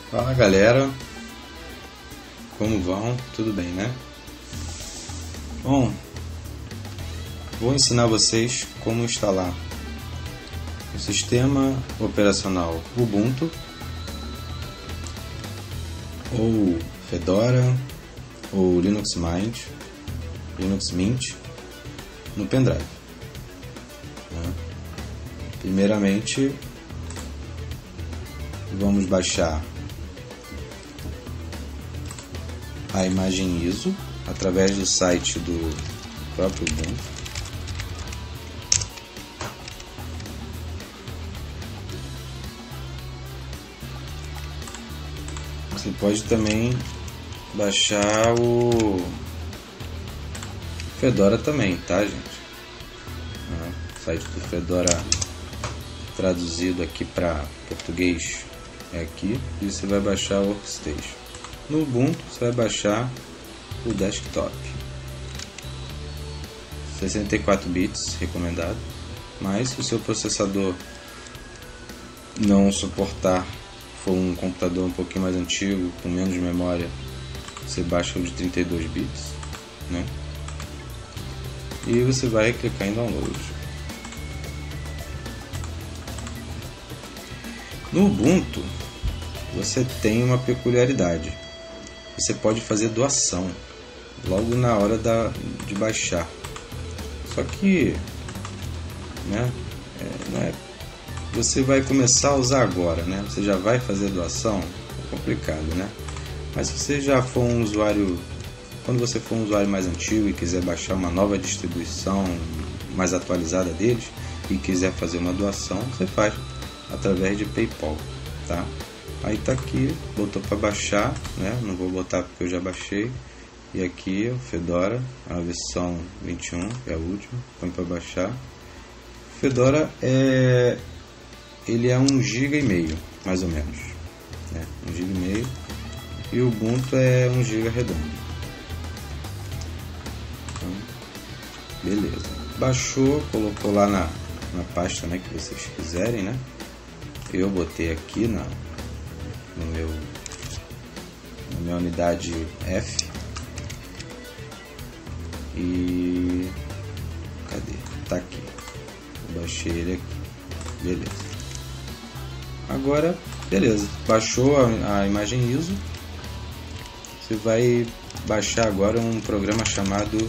Fala galera, como vão? Tudo bem, né? Bom, vou ensinar vocês como instalar o sistema operacional Ubuntu ou Fedora ou Linux Mint no pendrive. Primeiramente, vamos baixar a imagem ISO através do site do próprio Ubuntu. Você pode também baixar o Fedora também, tá, gente? O site do Fedora traduzido aqui para português é aqui, e você vai baixar o Workstation. No Ubuntu você vai baixar o Desktop, 64 bits recomendado, mas se o seu processador não suportar, for um computador um pouquinho mais antigo, com menos memória, você baixa o de 32 bits, né? E você vai clicar em Download. No Ubuntu você tem uma peculiaridade: você pode fazer doação logo na hora de baixar. Só que, né, você vai começar a usar agora, né? Você já vai fazer doação, é complicado, né? Mas se você já for um usuário, quando você for um usuário mais antigo e quiser baixar uma nova distribuição mais atualizada deles e quiser fazer uma doação, você faz através de PayPal, tá? Aí tá aqui, botou para baixar, né? Não vou botar porque eu já baixei. E aqui o Fedora, a versão 21, é a última, põe para baixar. O Fedora ele é 1,5 GB, mais ou menos, né? 1,5 GB, e o Ubuntu é 1 GB redondo. Então, beleza. Baixou, colocou lá na pasta, né, que vocês quiserem, né? Eu botei aqui na minha unidade F. E cadê? Tá aqui. Eu baixei ele aqui. Beleza. Agora, beleza. Baixou a imagem ISO. Você vai baixar agora um programa chamado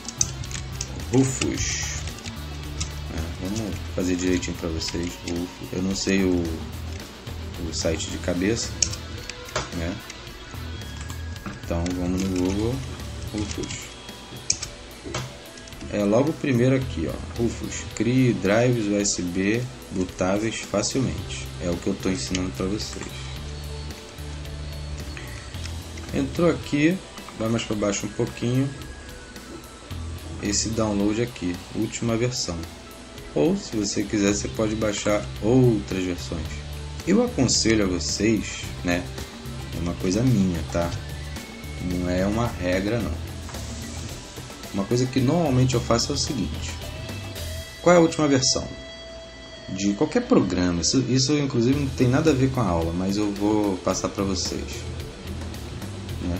Rufus. Vamos fazer direitinho para vocês. Eu não sei o site de cabeça, né? Então vamos no Google. Rufus. É logo o primeiro aqui, ó. Rufus, crie drives USB bootáveis facilmente. É o que eu estou ensinando para vocês. Entrou aqui, vai mais para baixo um pouquinho. Esse download aqui, última versão. Ou se você quiser, você pode baixar outras versões. Eu aconselho a vocês, né? É uma coisa minha, tá? Não é uma regra, não. Uma coisa que normalmente eu faço é o seguinte: qual é a última versão de qualquer programa? Isso inclusive não tem nada a ver com a aula, mas eu vou passar para vocês, né?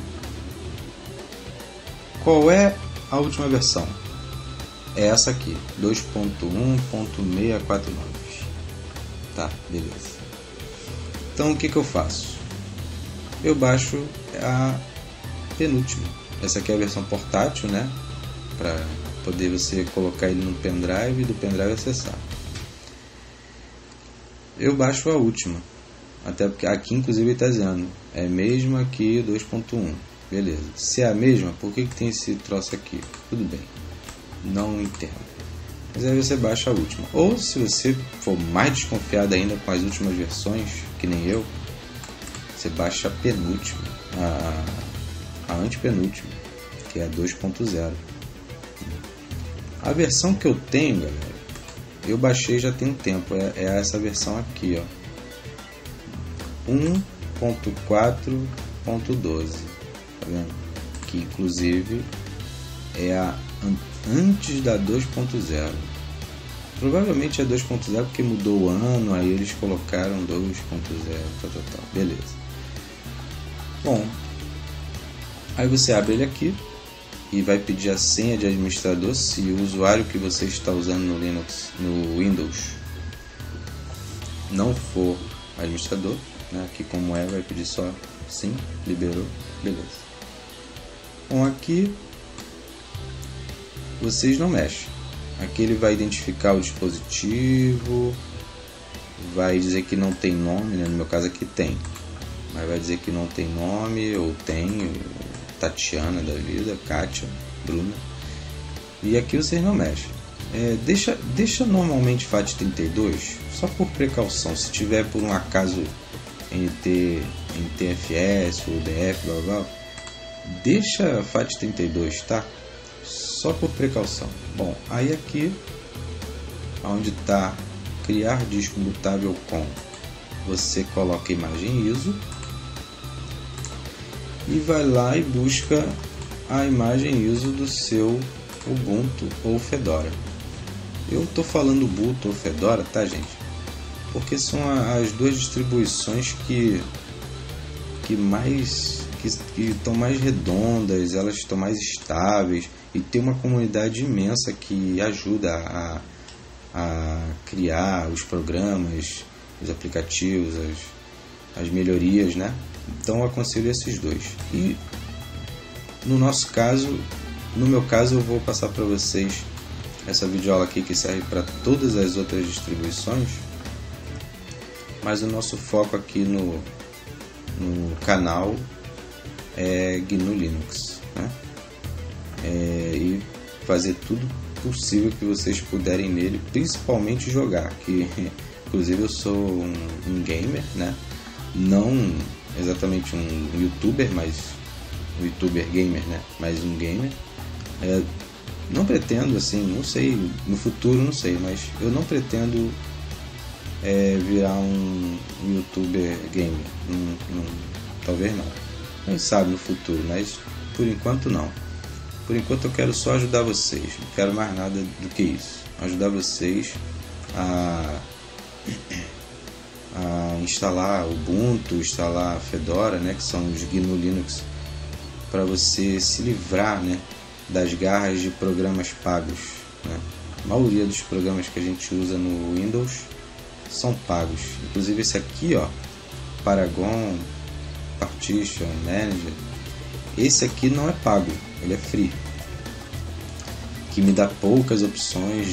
Qual é a última versão? É essa aqui, 2.1.649. Tá, beleza. Então o que eu faço? Eu baixo a penúltima. Essa aqui é a versão portátil, né? Para poder você colocar ele no pendrive e do pendrive acessar. Eu baixo a última, até porque aqui inclusive está dizendo é mesmo aqui 2.1. Beleza. Se é a mesma, por que tem esse troço aqui? Tudo bem, não entendo. Mas aí você baixa a última. Ou se você for mais desconfiado ainda com as últimas versões, que nem eu, você baixa a penúltima, a antepenúltima, que é a 2.0. A versão que eu tenho, galera, eu baixei já tem um tempo, é essa versão aqui, ó, 1.4.12, tá vendo? Que inclusive é a antes da 2.0. Provavelmente é 2.0 porque mudou o ano, aí eles colocaram 2.0, tal. Beleza. Bom, aí você abre ele aqui e vai pedir a senha de administrador se o usuário que você está usando no Linux, no Windows, não for administrador, né? Aqui como vai pedir só sim, liberou, beleza. Bom, aqui vocês não mexem. Aqui ele vai identificar o dispositivo, vai dizer que não tem nome, né? No meu caso aqui tem, mas vai dizer que não tem nome, ou tem, Tatiana da vida, Kátia, Bruna. E aqui vocês não mexem. Deixa normalmente FAT32, só por precaução. Se tiver por um acaso NTFS ou UDF, blá blá, deixa FAT32, tá? Só por precaução. Bom, aí aqui onde está criar disco mutável com, você coloca a imagem ISO e vai lá e busca a imagem ISO do seu Ubuntu ou Fedora. Eu estou falando Ubuntu ou Fedora, tá, gente? Porque são as duas distribuições que estão mais redondas, elas estão mais estáveis e tem uma comunidade imensa que ajuda a criar os programas, os aplicativos, as melhorias, né? Então eu aconselho esses dois. E no meu caso eu vou passar para vocês essa videoaula aqui que serve para todas as outras distribuições, mas o nosso foco aqui no canal é GNU Linux, né? E fazer tudo possível que vocês puderem nele, principalmente jogar, que inclusive eu sou um gamer, né? Não exatamente um youtuber, mas um youtuber gamer, né? Mas um gamer. Não pretendo, assim, não sei, no futuro não sei, mas eu não pretendo virar um youtuber gamer, talvez não, quem sabe no futuro, mas por enquanto não. Por enquanto eu quero só ajudar vocês, não quero mais nada do que isso, ajudar vocês a instalar Ubuntu, instalar Fedora, né, que são os GNU Linux, para você se livrar, né, das garras de programas pagos, né? A maioria dos programas que a gente usa no Windows são pagos, inclusive esse aqui, ó, Paragon, Partition Manager, esse aqui não é pago, ele é free, que me dá poucas opções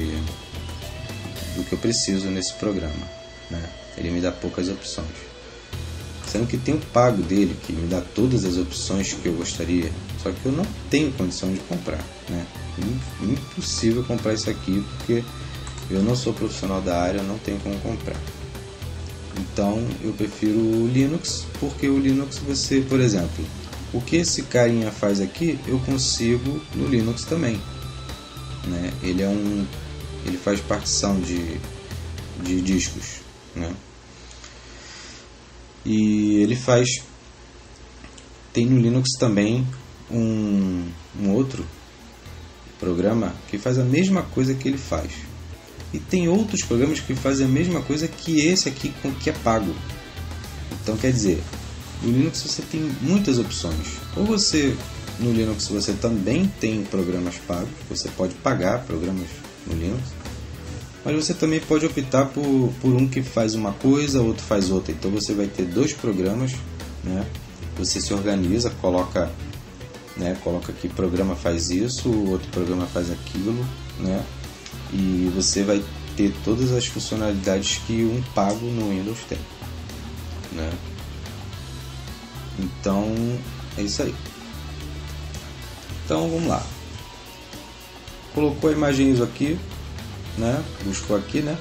do que eu preciso nesse programa, né? Ele me dá poucas opções, sendo que tem o pago dele, que me dá todas as opções que eu gostaria, só que eu não tenho condição de comprar, né? Impossível comprar isso aqui, porque eu não sou profissional da área, eu não tenho como comprar. Então eu prefiro o Linux, porque o Linux você, por exemplo, o que esse carinha faz aqui, eu consigo no Linux também, né? Ele faz partição de discos, né? E ele tem no Linux também um outro programa que faz a mesma coisa que ele faz. E tem outros programas que fazem a mesma coisa que esse aqui, que é pago. Então quer dizer, no Linux você tem muitas opções. Ou no Linux você também tem programas pagos, você pode pagar programas no Linux, mas você também pode optar por um que faz uma coisa, outro faz outra. Então você vai ter dois programas, né? Você se organiza, coloca que programa faz isso, o outro programa faz aquilo, né? E você vai ter todas as funcionalidades que um pago no Windows tem, né? Então é isso aí. Então vamos lá. Colocou a imagem ISO aqui, né? Buscou aqui, né?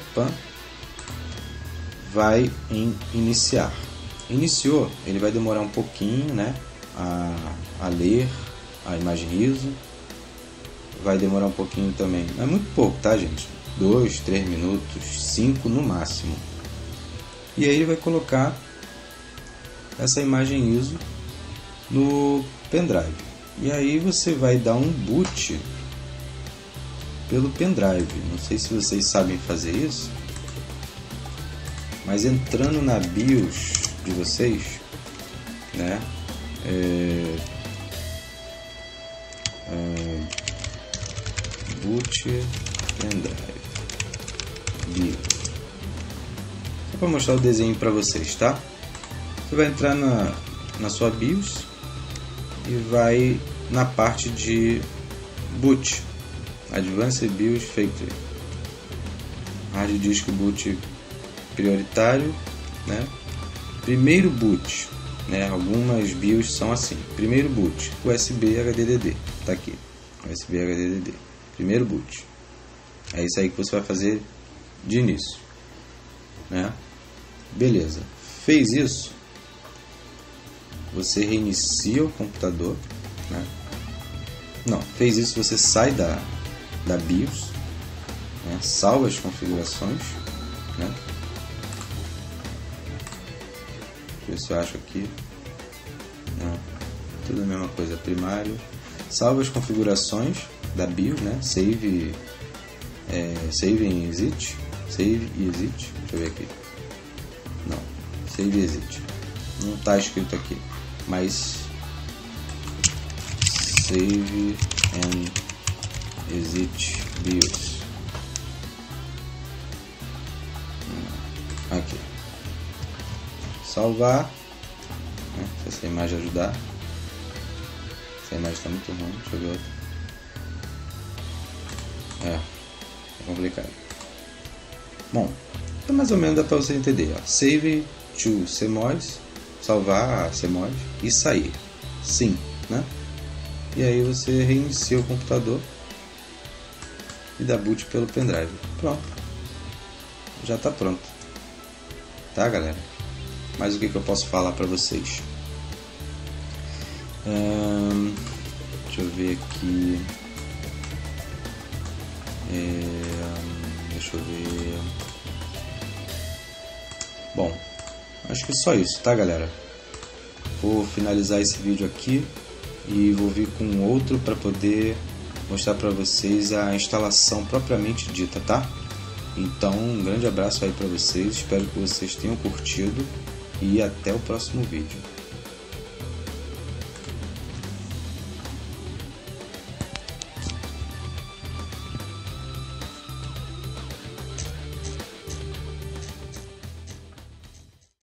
Vai em iniciar. Iniciou, ele vai demorar um pouquinho, né? A ler a imagem ISO. Vai demorar um pouquinho também, é muito pouco, tá, gente? 2, 3 minutos, 5 no máximo. E aí ele vai colocar essa imagem ISO no pendrive. E aí você vai dar um boot pelo pendrive. Não sei se vocês sabem fazer isso, mas entrando na BIOS de vocês, né? boot pendrive BIOS. Só para mostrar o desenho para vocês, tá? Você vai entrar na sua BIOS e vai na parte de boot, Advanced BIOS Factory, hard disk boot prioritário, né? Primeiro boot, né? Algumas BIOS são assim. Primeiro boot, USB HDD, tá aqui, USB HDD. Primeiro boot. É isso aí que você vai fazer de início, né? Beleza. Fez isso, você reinicia o computador, né? Não, fez isso, você sai da BIOS, né? Salva as configurações, né? Deixa eu ver se eu acho aqui. Não, tudo a mesma coisa. Primário, salva as configurações da BIOS, né? Save em exit, save e exit. Deixa eu ver aqui. Não, save e exit. Não está escrito aqui, mas save and exit BIOS. Aqui. Salvar, né? Se essa imagem ajudar. Essa imagem está muito ruim. Deixa eu ver outra. É complicado. Bom, então mais ou menos dá para você entender. Ó. Save to CMOS, salvar a CMOS e sair. Sim, né? E aí você reinicia o computador e dá boot pelo pendrive. Pronto. Já está pronto. Tá, galera? Mas o que eu posso falar para vocês? Deixa eu ver aqui. Deixa eu ver. Bom, acho que só isso, tá, galera? Vou finalizar esse vídeo aqui e vou vir com outro para poder mostrar para vocês a instalação propriamente dita, tá? Então, um grande abraço aí para vocês, espero que vocês tenham curtido e até o próximo vídeo.